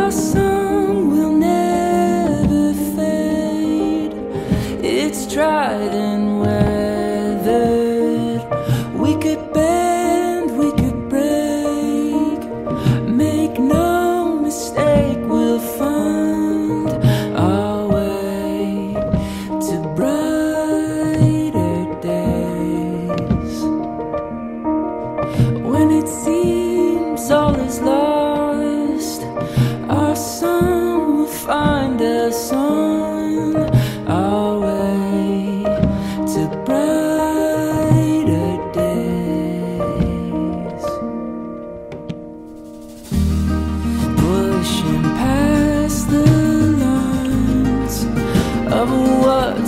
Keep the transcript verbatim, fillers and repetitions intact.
Our song will never fade. It's tried and weathered. We could bend, we could break. Make no mistake, we'll find our way to brighter days. When it seems all is lost, our song will find us on our way to brighter days. Pushing past the lines of what